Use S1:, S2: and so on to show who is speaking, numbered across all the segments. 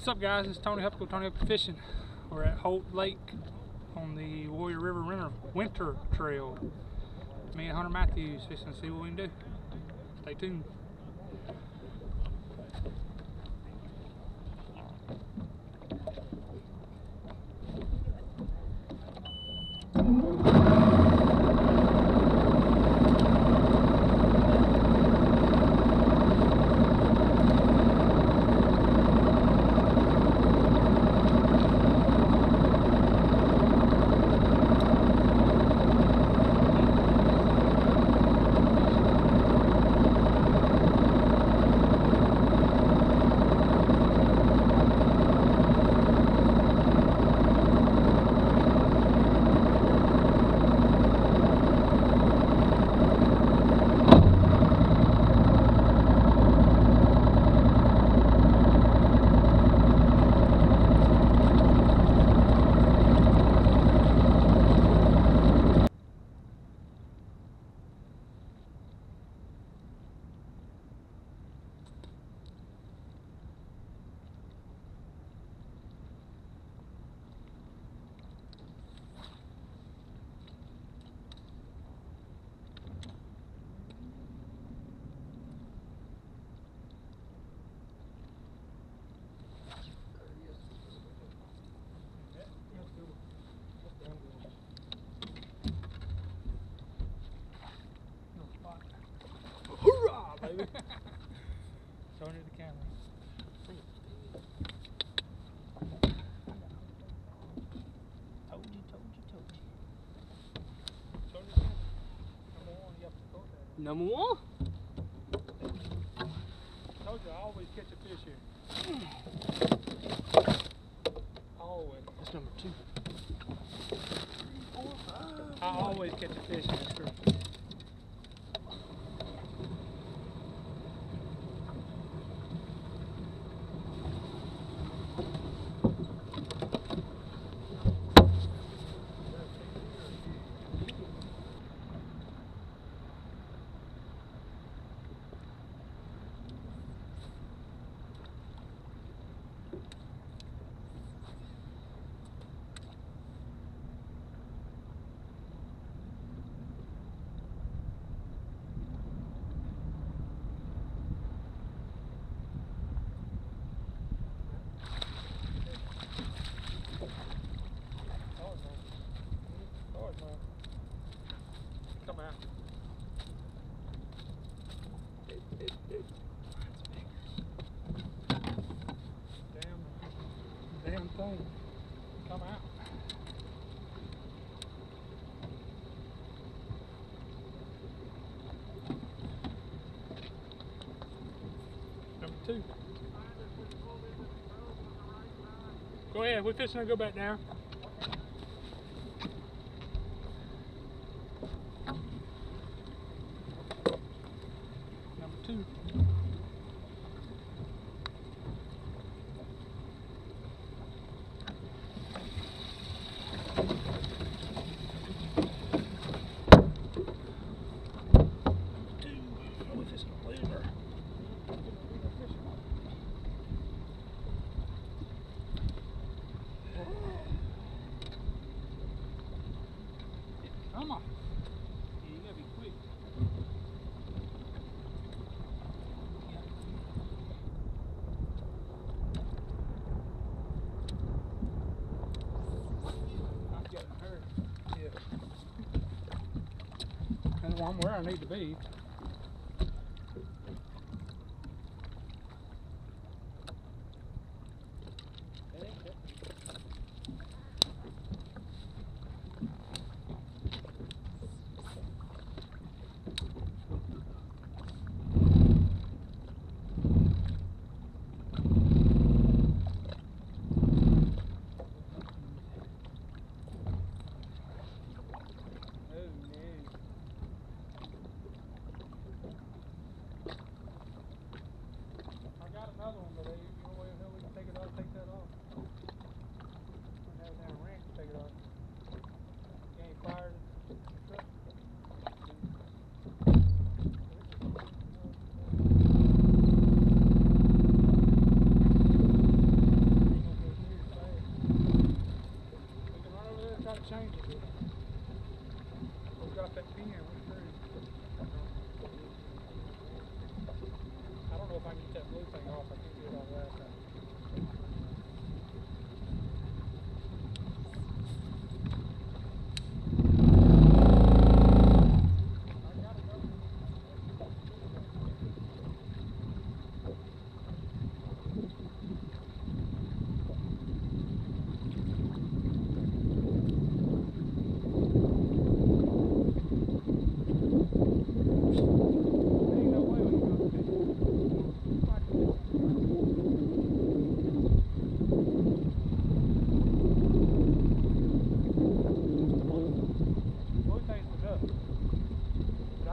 S1: What's up, guys? It's Tony Hupko, Tony Hupko Fishing. We're at Holt Lake on the Warrior River Winter Trail. Me and Hunter Matthews fishing to see what we can do. Stay tuned. Hoorah, baby! Showing it to the camera. Told you. Showing it to the camera. Number one, you have to record that.
S2: Number one?
S1: Told you I always catch a fish here. Always.
S2: That's number two.
S1: I always catch a fish in this creek. Come out. Damn thing. Come out. Number two. Go ahead, we're fishing to go back down. Number two.
S2: We're fishing a leader.
S1: Come on. You gotta be quick. I'm getting hurt. Yeah. And I'm where I need to be.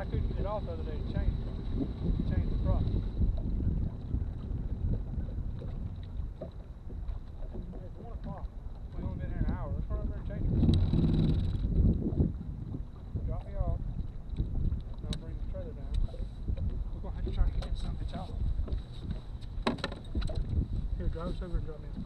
S1: I couldn't get it off the other day to change it. Change the prop. It's 1 o'clock. We've only been here an hour. Let's run over there and change it. Drop me off. And I'll bring the trailer down. We're going to have to try to get that son of a bitch off. Here, drive us over and drop me off.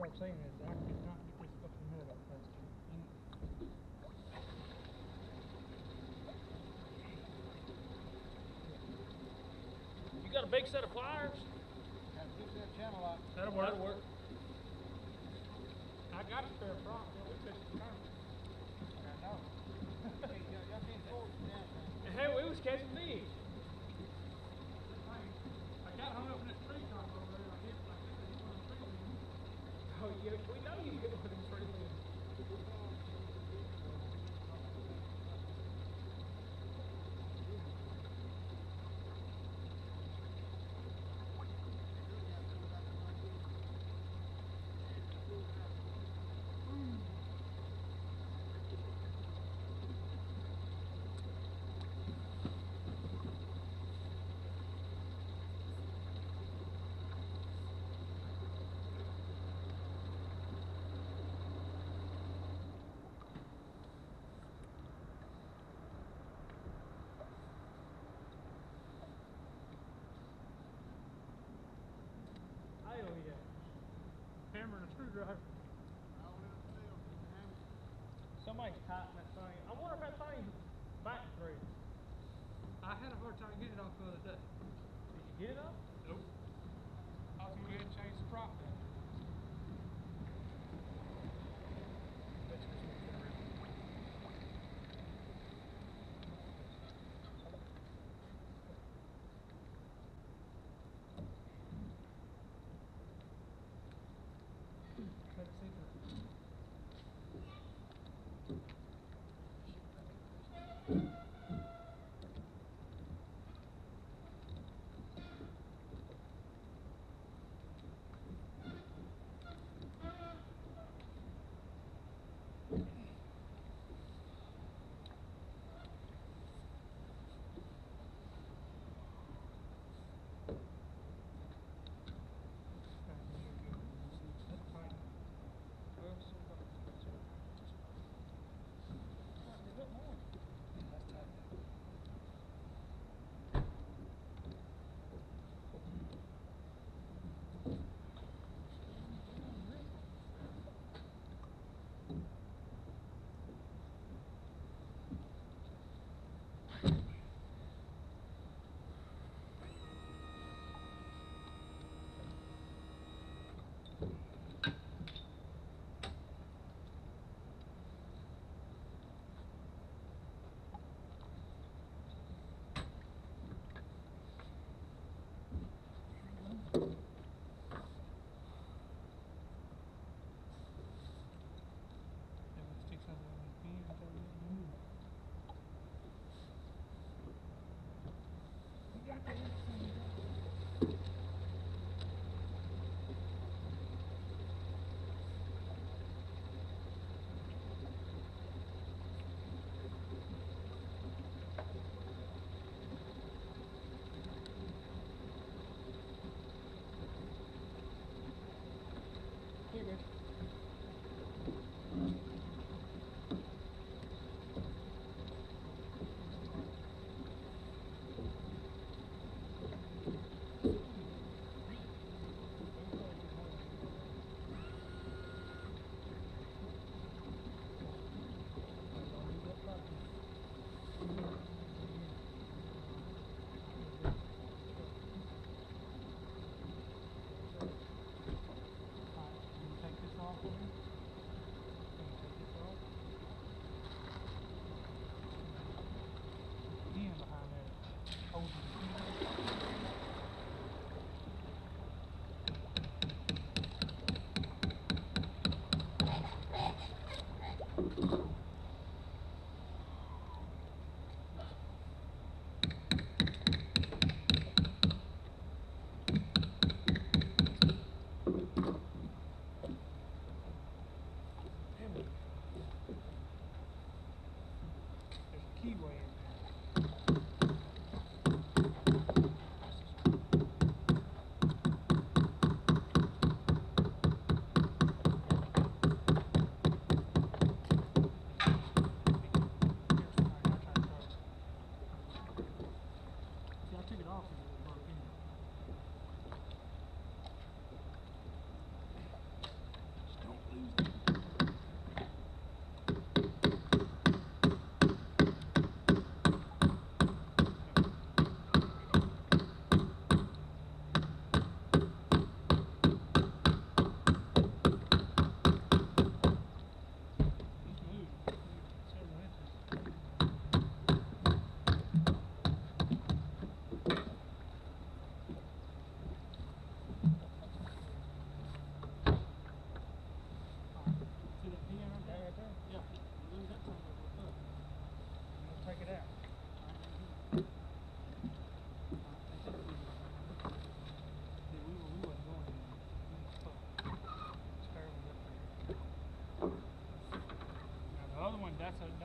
S1: I'm saying is I could not get this fucking nut up faster.
S2: You got a big set of pliers?
S3: Got a big set of channel lock.
S1: That'll work. I got a spare prop. We fixed the car.
S3: I know. Hey, y'all can't force it down, man.
S2: Hey, we was catching fish.
S1: I got hung up in this tree trunk over there. I hit it like this. It's one of the tree limbs.
S2: Oh, yeah, we know you hit one of them tree limbs. Hell yeah.
S1: Hammer and a screwdriver.
S2: Somebody's tightened that thing. I wonder if that thing's back through.
S1: I had a hard time getting it off the other day.
S2: Did you get it up?
S1: Nope. I was going to go ahead and change the prop then. Couldn't see through.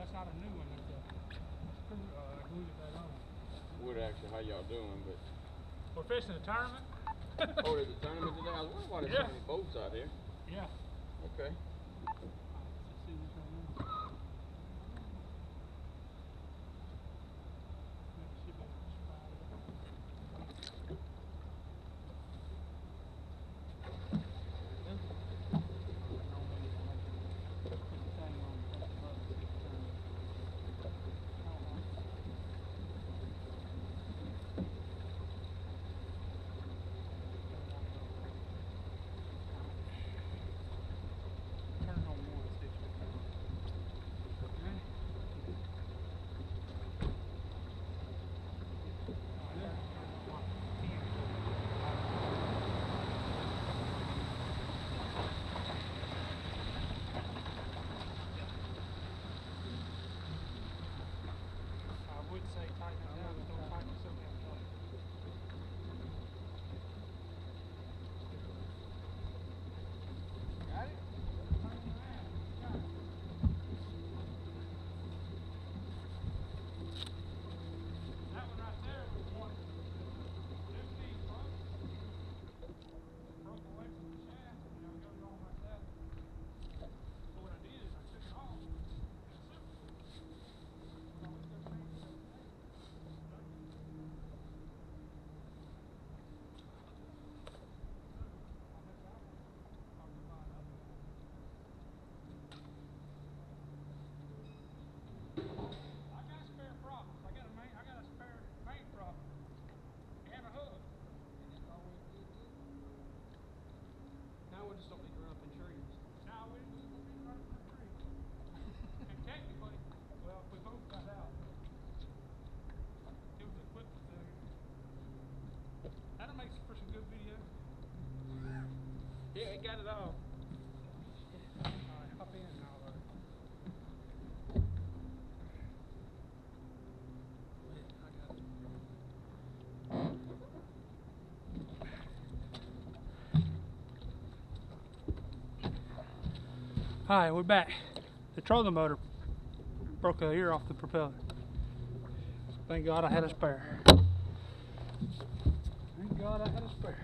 S1: that's not a new one. It's a screw, glued it back on.
S3: Would actually how y'all doing, but
S1: We're fishing a tournament.
S3: oh, there's a tournament today. I was wondering why there's
S1: Yeah.
S3: so many boats out here.
S1: Yeah.
S3: Okay.
S1: Let's see what's going on. Let's see if I can spot it. Turn it on one, see if it comes. Okay. I would say tighten it down, but don't tighten it so damn tight.
S3: Got it?
S1: That one right there was one 2 feet long. Broke away from the shaft, you know, it goes on like that. So what I did is I took it off and I got spare problems. I got a spare main problem. And a hook.
S2: Now we just don't need to run up in trees.
S1: Now we just gonna be running for a tree. And technically, well, we both got out. It was equipment failure. That'll make for some good video.
S2: Yeah, it got it all.
S1: Alright, hop in now, though. I got it. Alright, we're back. The trolling motor broke a ear off the propeller. Thank God I had a spare. Thank God I had a spare.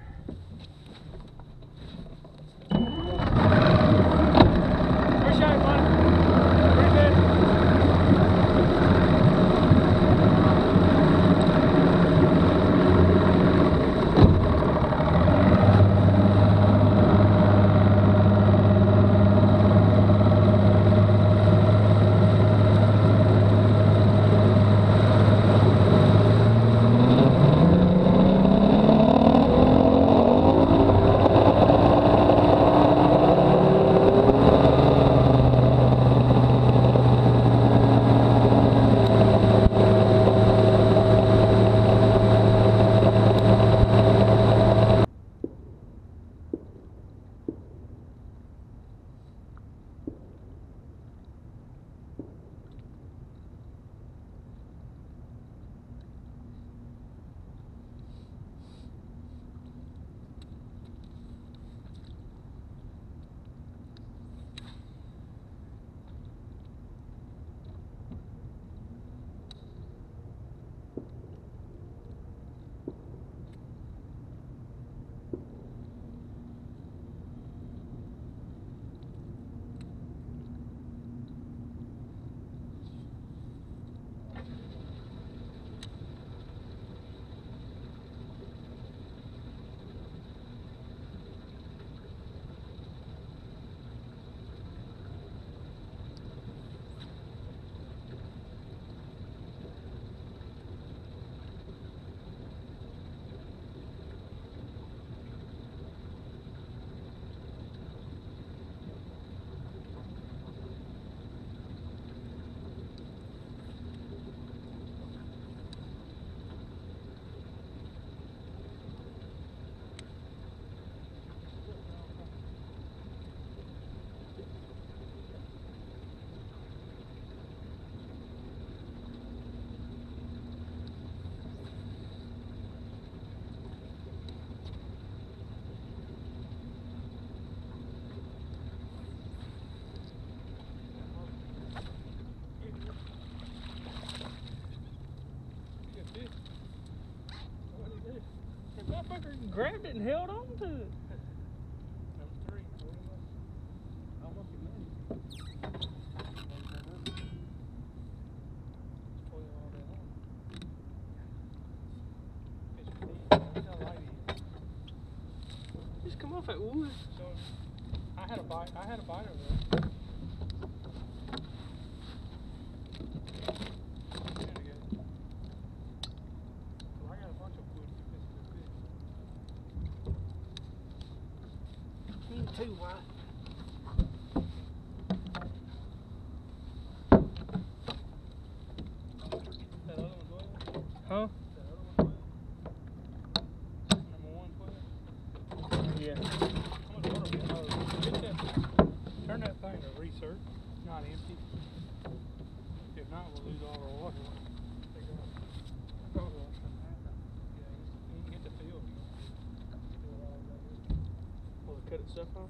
S1: Appreciate it, buddy. Appreciate it.
S2: motherfucker grabbed it and held on to it.
S3: Number 3, 40 minutes. Almost a minute. 20 all day long. Fish for deep. That's how light he is.
S2: Just come off that wood.
S3: So I had a bite over there.
S2: Too wide.
S3: That other one 12?
S2: Huh?
S3: That other one 12? Number 1 12?
S2: Yeah.
S3: How much water we have? Oh, get that. Turn that thing to research. It's not empty. If not, we'll lose all our water. Take it off. Yeah, you can get the field. Will it cut itself off?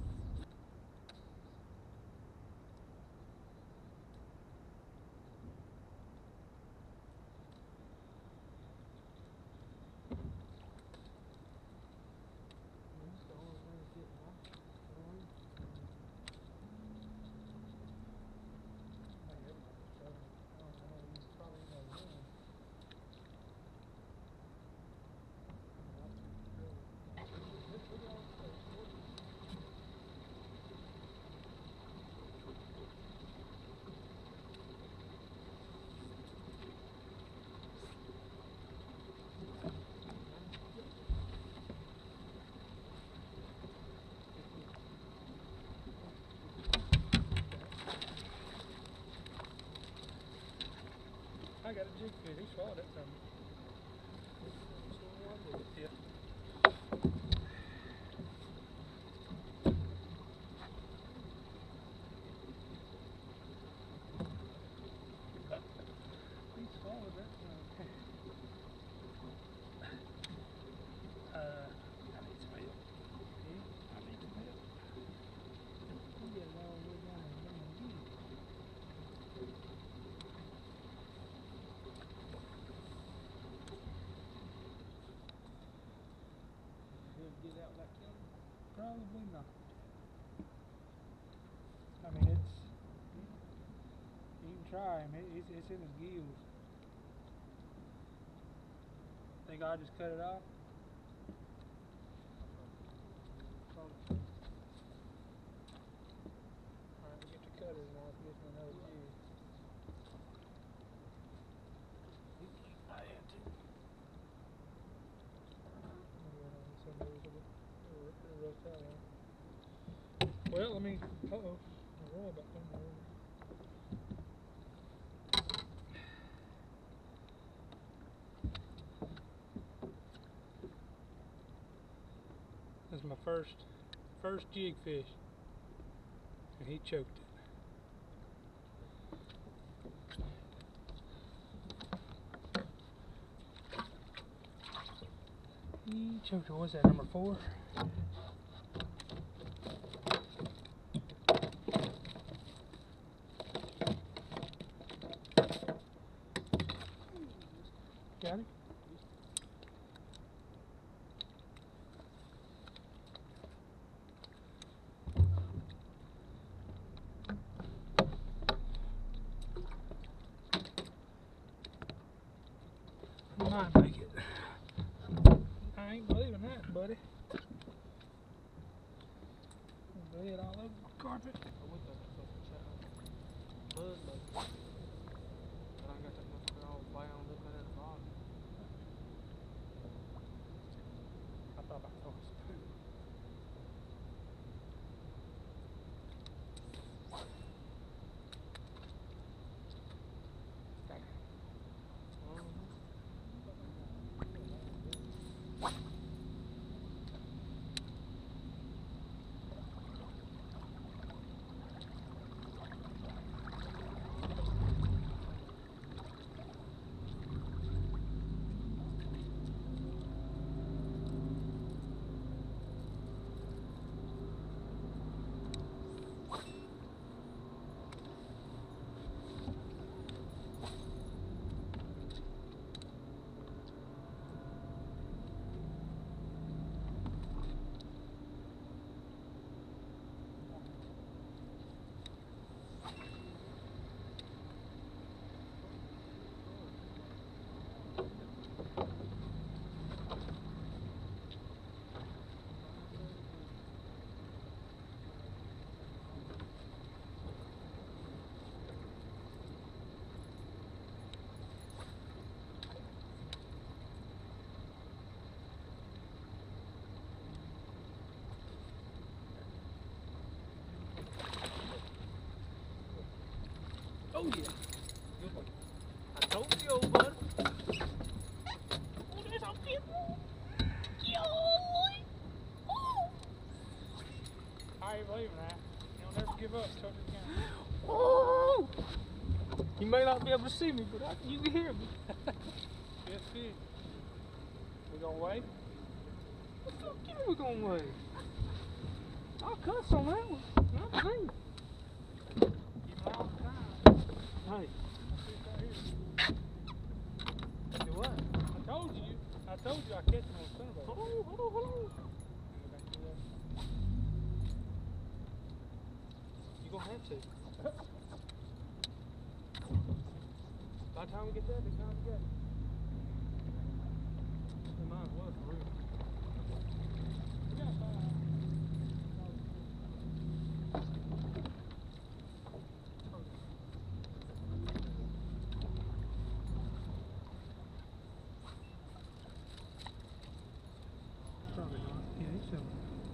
S3: I got a jig fish. He swallowed that from me. Yeah. He swallowed that from me. I need some milk. I need some milk. You get it all the way down and down again. Get out like that?
S2: Probably not. I mean, it's. You can try him. It's in his gills. Think I just cut it off?
S3: Alright, we get to cut it and I'll get me another jig. Well, let me. Uh oh. I worry about them.
S1: This is my first jig fish, and he choked it. He choked it. What's that, number 4? Got it? Might make it.
S3: I ain't believing that, buddy.
S1: Lay it all over the carpet.
S3: I would thought that fucking shot. Bud, but I got that motherfucker all bound up at the bottom. I thought I saw a spoon.
S2: Oh yeah. Good one. I told you, old bud. Oh, there's a big one. Yoy. Oh.
S3: I ain't believing that. You'll never give up, Tucker County.
S2: Oh. You may not be able to see me, but you can hear me.
S3: Yes, it. We gonna wait?
S2: What the fuck you we gonna wait? I'll cuss on that one. Not me.
S3: Keep an eye on the time.
S2: Hey.
S3: Do what? I told you I catch him on Sunday.
S2: Hold on.
S3: You gonna have to. By the time we get there, they're kind of together. We might as well for real. We got five.
S1: Probably not. Yeah, he's still.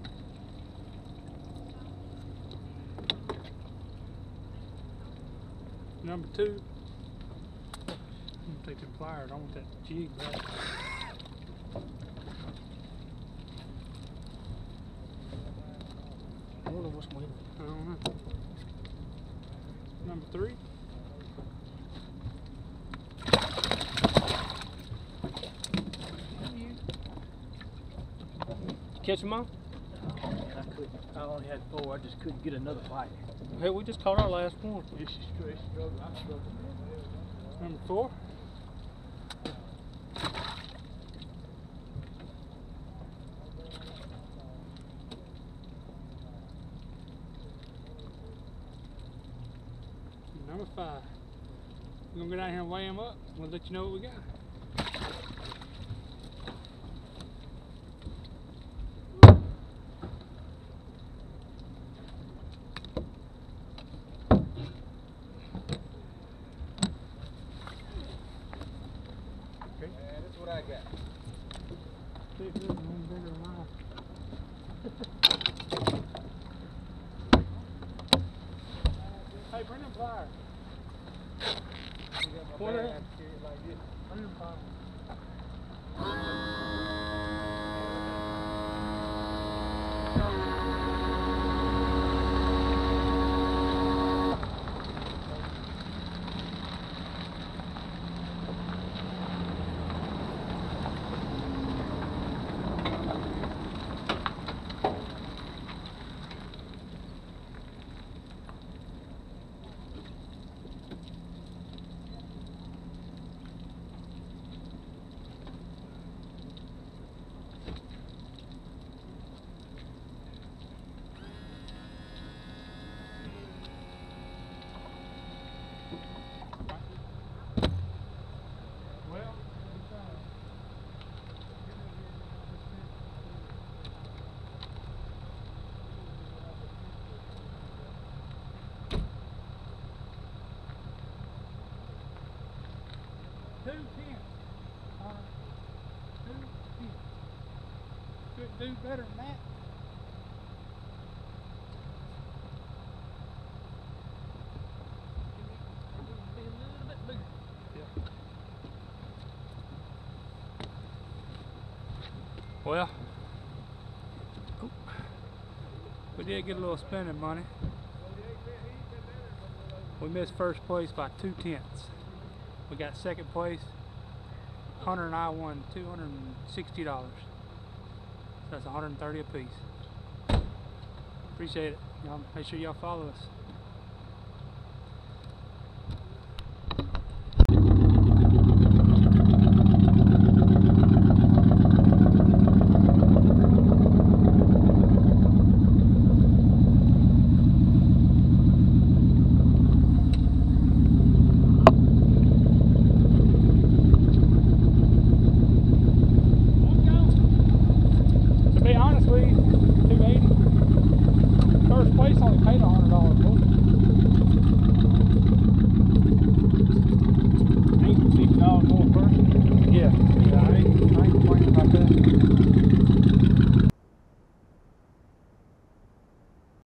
S1: Number 2. I'm gonna take them pliers. I want that jig back.
S2: I don't know what's winning.
S1: I don't know. Number 3.
S2: Catch him on?
S4: I couldn't. I only had 4. I just couldn't get another bite.
S2: Hey, we just caught our last one.
S4: This is struggle. I'm struggling.
S1: Number 4. Number 5. We're gonna go down here and weigh them up. We'll let you know what we got.
S4: That's what I got.
S1: Bigger than mine.
S3: Hey, bring them pliers.
S2: What are they?
S3: Bring them pliers. Couldn't do better than that.
S2: Be a little bit bigger.
S1: Well, we did get a little spending money. We missed first place by 2/10. We got second place. Hunter and I won $260. So that's $130 apiece. Appreciate it. Y'all make sure y'all follow us.